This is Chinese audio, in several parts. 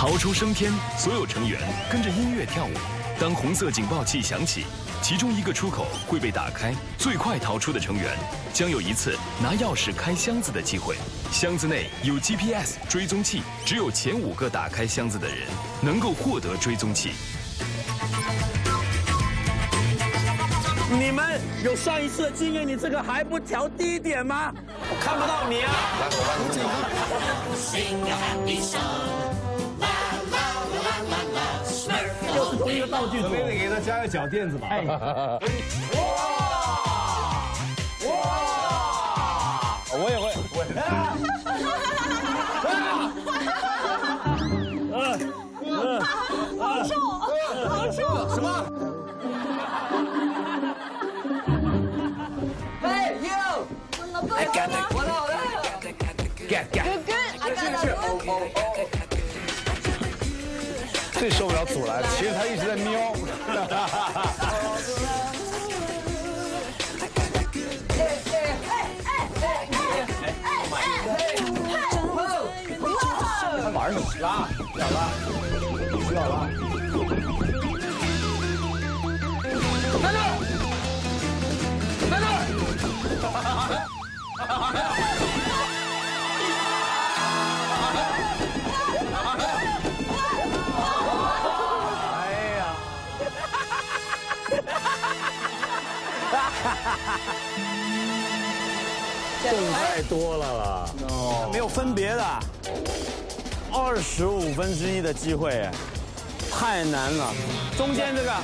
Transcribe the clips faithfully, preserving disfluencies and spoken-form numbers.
逃出升天，所有成员跟着音乐跳舞。当红色警报器响起，其中一个出口会被打开，最快逃出的成员将有一次拿钥匙开箱子的机会。箱子内有 G P S 追踪器，只有前五个打开箱子的人能够获得追踪器。 你们有上一次的经验，你这个还不调低一点吗？我看不到你啊！又是同一个道具组， 得给他加个脚垫子吧。哎，哇哇！我也会，我也会。 好臭，好臭！ 什么？ 哎，you， 哎，get it，我来，我来 ，get get， 最受不了阻拦，其实他一直在瞄。他玩什么？拉，不要拉，不要拉。在这儿，在这儿。 挣太多了啦！没有分别的，二十五分之一的机会，太难了。中间这个，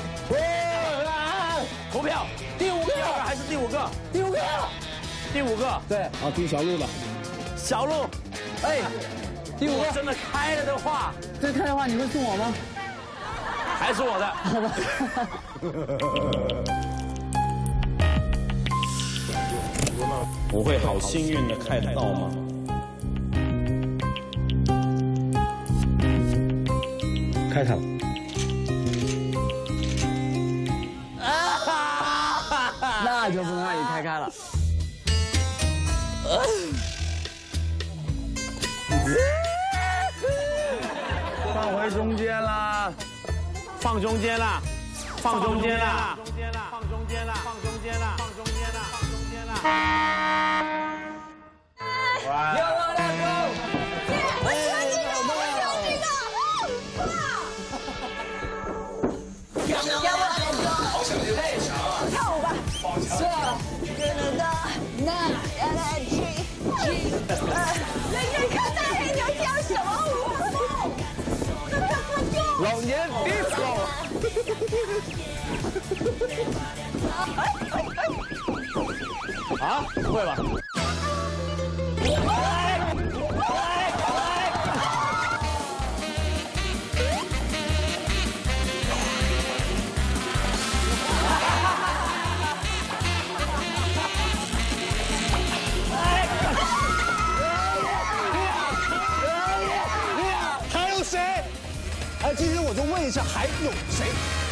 投票，第五个还是第五个？第五个，第五个。 对，好，听小鹿的。 小鹿，哎，第五个真的开了的话， 这开的话，你会送我吗？ 还是我的。我会好幸运的开得到吗？ 开开了。 那就不能让你开开了。 放回中间啦，放中间啦，放中间啦，放中间啦，放中间啦，放中间啦，放中间啦，放中间啦。 有我的狗，我喜欢这个，我喜欢这个，哇！有我的狗，好想练宝强啊！跳舞吧，宝强。是，真的，那要来去去，呃，人人看大黑牛跳什么舞？ 老年 disco。啊，不会吧？ 还有谁？哎，其实我就问一下，还有谁？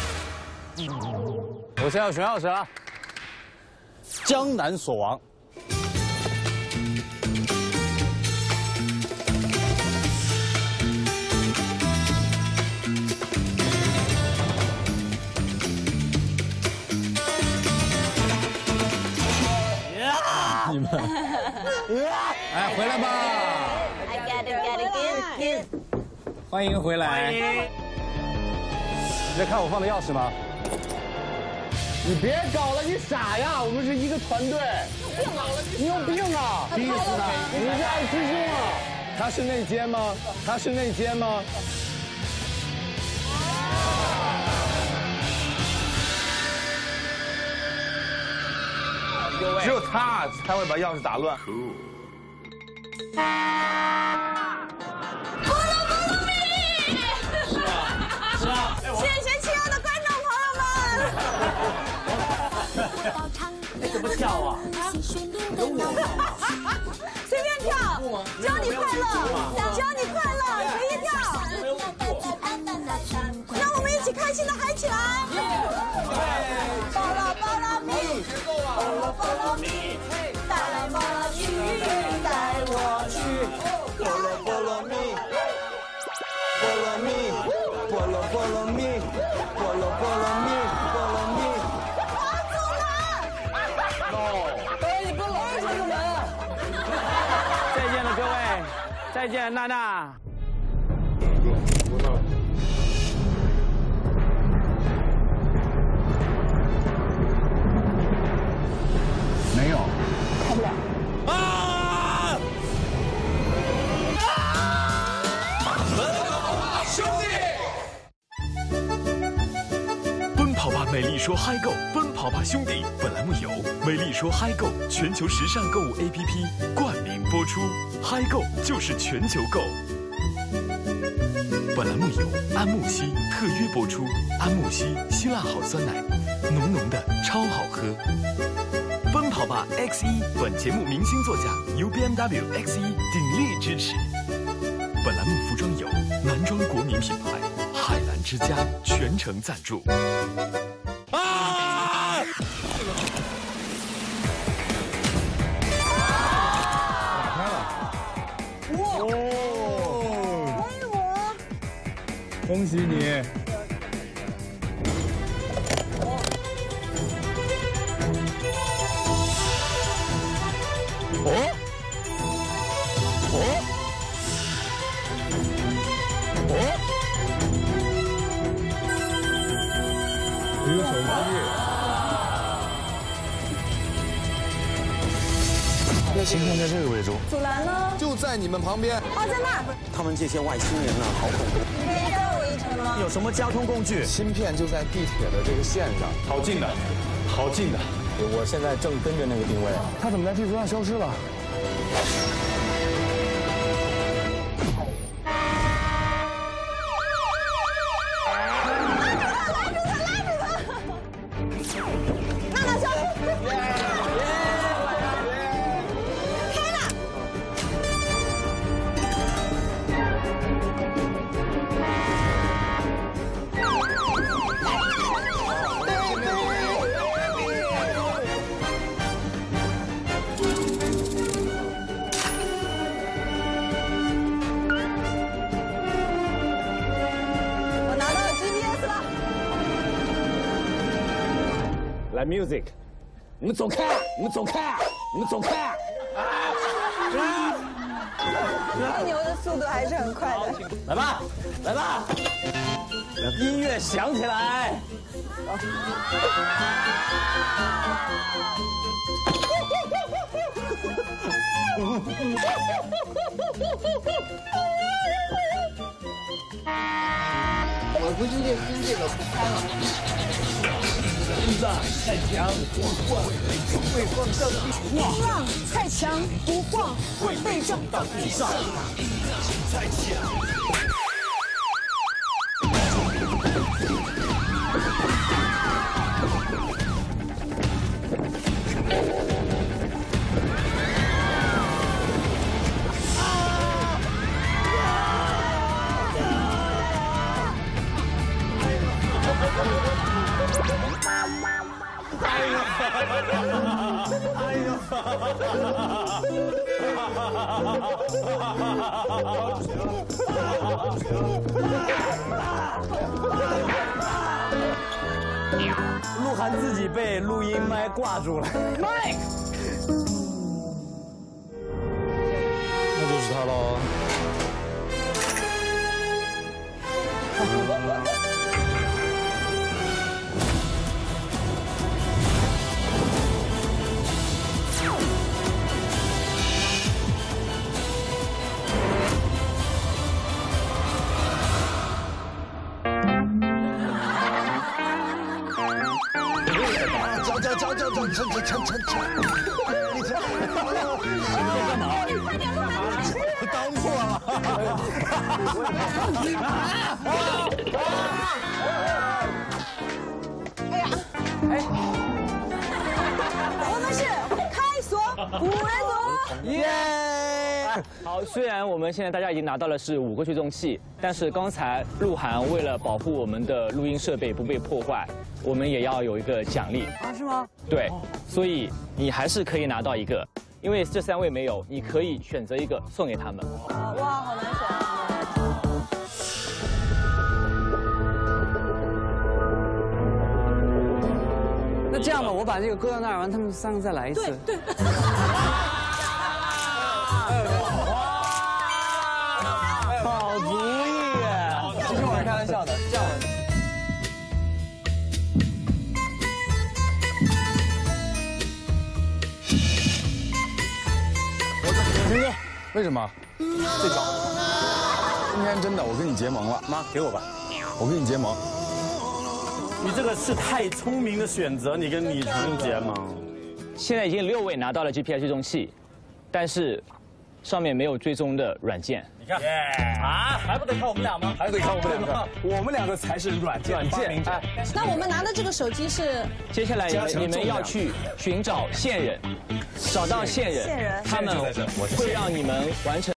我现在要选钥匙了。 江南锁王。 你们，哎，回来吧。 I got it, got it, get it. 欢迎回来。你在看我放的钥匙吗？你别搞了，你傻呀！我们是一个团队。你有病啊！第一次呢？你是爱师兄啊？他是内奸吗？他是内奸吗？ 只有他才会把钥匙打乱。 谢谢亲爱的观众朋友们。 你怎么跳啊？有我吗？ 随便跳，只要你快乐，只要你快乐，随意跳。让我们一起开心的嗨起来！巴拉巴拉咪，巴拉巴拉咪，带我去，带我去，菠萝菠萝蜜，菠萝蜜。 follow me, follow follow me, follow me。 走了。哎，你不老是这个门啊！ 再见了，各位，再见，娜娜。 没有， 开不了。 啊！ 兄弟！奔跑吧美丽说嗨购，奔跑吧兄弟！本栏目由美丽说嗨购全球时尚购物 A P P 冠名播出，嗨购就是全球购。本栏目由安慕希特约播出，安慕希希腊好酸奶，浓浓的超好喝。奔跑吧 X 一，本节目明星座驾由 B M W X 一鼎力支持。本栏目服装由男装国民品牌海澜之家全程赞助。 啊！ 打开了。 哇！ 哦， 欢迎我。 恭喜你！ 哦哦哦！ 一个手机。 芯片在这个位置， 阻拦呢？ 就在你们旁边。 哦，在那儿。 他们这些外星人呢，好恐怖。 你可以载我一程吗？ 有什么交通工具？ 芯片就在地铁的这个线上， 好近的，好近的。 我现在正跟着那个定位。 他怎么在地图上消失了？ 娜娜小心！开了。我拿到 G P S 了。 来 music， 你们走开！你们走开！你们走开！啊！ 吹牛的速度还是很快的。 来吧，来吧，音乐响起来！ 我估计这跟这个不开了。 风浪太强不晃，会被撞到地上。 哎呦！鹿晗自己被录音麦挂住了。麦， 那就是他喽。 叫叫叫叫叫叫叫叫！你这干嘛？ 快点，鹿晗！ 当错了。 哎呀，哎，我们是开锁五人组， 耶！好，虽然我们现在大家已经拿到的是五个追踪器，但是刚才鹿晗为了保护我们的录音设备不被破坏，我们也要有一个奖励啊？是吗？ 对，所以你还是可以拿到一个，因为这三位没有，你可以选择一个送给他们。 哇，好难选。 这样吧，我把这个搁到那儿，完他们三个再来一次。 对对。 好主意！其实我是开玩笑的，这样。 陈哥，为什么？最早。今天真的，我跟你结盟了。 妈，给我吧， 我跟你结盟。 你这个是太聪明的选择，你跟李成结盟。 现在已经六位拿到了 G P S 追踪器，但是上面没有追踪的软件。 你看，啊，还不得靠我们俩吗？ 还得靠我们两个，我们两个才是软件发明者。 那我们拿的这个手机是？ 接下来你们要去寻找线人，找到线人，他们会让你们完成。